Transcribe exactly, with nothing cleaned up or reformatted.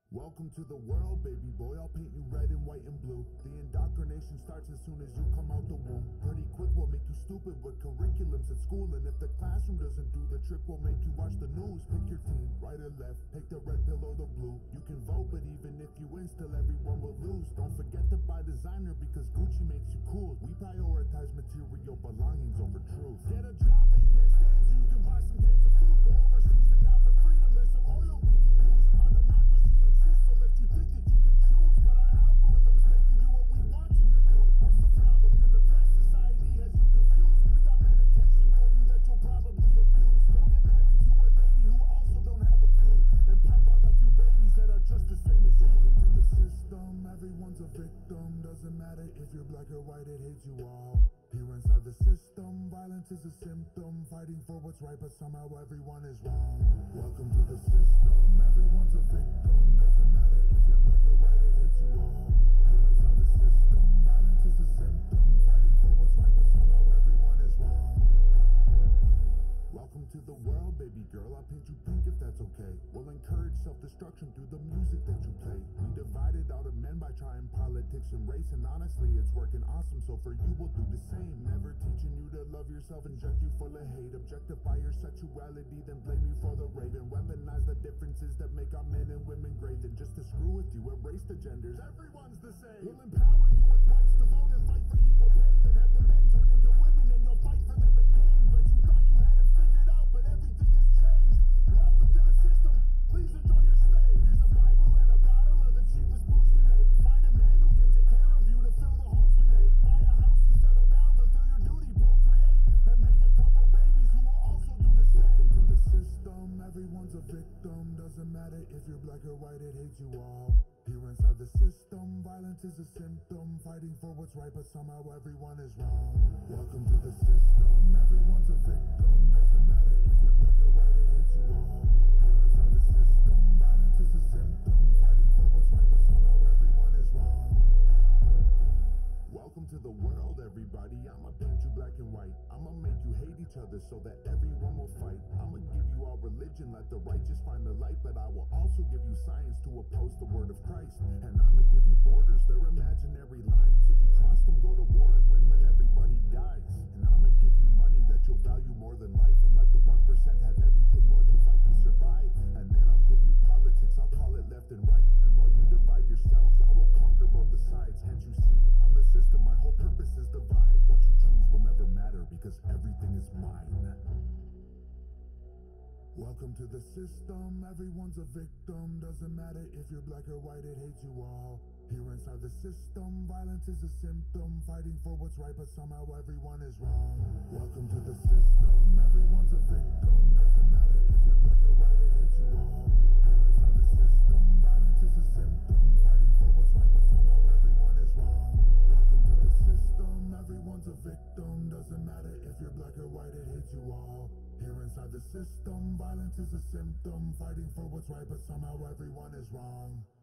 Welcome to the world, baby boy. I'll paint you red and white and blue. The indoctrination starts as soon as you come out the womb. Pretty quick, we'll make you stupid with curriculums at school. And if the classroom doesn't do the trick, we'll make you watch the news. Pick your team, right or left, take the red pill or the blue. You can vote, but even if you win, still everyone will lose. Don't forget to buy designer because Gucci makes you cool. We prioritize material belongings over truth. Get a job that you can't stand so you can buy some cans of food. Go overseas and die for freedom. There's some oil we can use. Our democracy exists so that you think that you can choose, but our algorithms make you do what we want you to do. What's the problem? You're depressed. Society has you confused. We got medication for you that you'll probably abuse. Don't get married to a lady who also don't have a clue, and pop out a few babies that are just the same as you. To the system, everyone's a victim. Doesn't matter if you're black or white, it hates you all. Here inside the system, violence is a symptom. Fighting for what's right, but somehow everyone is wrong. Welcome to the system, everyone's a victim. Doesn't matter if you're black or white, it hates you all. Here inside the system, violence is a symptom. Fighting for what's right, but somehow everyone is wrong. Welcome to the world, baby girl. I'll paint you pink if that's okay. We'll encourage self-destruction through the music that you play. We divided out of men by trying politics and race, and honestly, it's working awesome, so for you, we'll do the same. Never teaching you to love yourself, inject you full of hate. Objectify your sexuality, then blame you for the rape. And weaponize the differences that make our men and women great. Then just to screw with you, erase the genders. Everyone's the same. We'll empower you with rights to vote and fight for equal pay. Then have the men turn into women and you'll fight for them again. But you thought you had it figured out, but everything has changed. Welcome to the system. Please enjoy your stay. Here's a Bible and a bottle of the cheapest booze we make. Find a man who can take care of you to fill the holes we made. Buy a house and settle down, fulfill your duty, procreate, and make a couple babies who will also do the same. To the system, everyone's a victim. Doesn't matter if you're black or white, it hates you all. Here inside the system, violence is a symptom. Fighting for what's right, but somehow everyone is wrong. Welcome to the system, everyone's a victim. Doesn't matter if you're black or white, it hates you all. Here inside the system, violence is a symptom. Fighting for what's right, but somehow everyone is wrong. Welcome to the world, everybody. I'ma paint you black and white. I'ma make you hate each other so that everyone will fight. I'ma give you all religion, let the righteous find the light. But I will also give you science to oppose the word of Christ. And I'ma give you borders, they're imaginary lines. If you cross them, go to war and win when everybody dies. And I'ma give you money that you'll value more than life. And let the one percent have everything while you fight to survive. And then I'll give you politics, I'll call it left and right. And while you divide yourselves, I will conquer both the sides. Can't you see? I'm the system, my whole purpose is divide. What you choose will never matter because everything is mine. Welcome to the system, everyone's a victim. Doesn't matter if you're black or white, it hates you all. Here inside the system, violence is a symptom. Fighting for what's right, but somehow everyone is wrong. Welcome to the system, everyone's a victim. Doesn't matter if you're black or white, it hates you all. Here inside the system, violence is a symptom. Fighting for what's right, but somehow everyone is wrong. Welcome to the system, everyone's a victim. Doesn't matter if you're black or white, it hates you all. Here inside the system, violence is a symptom. Fighting for what's right, but somehow everyone is wrong.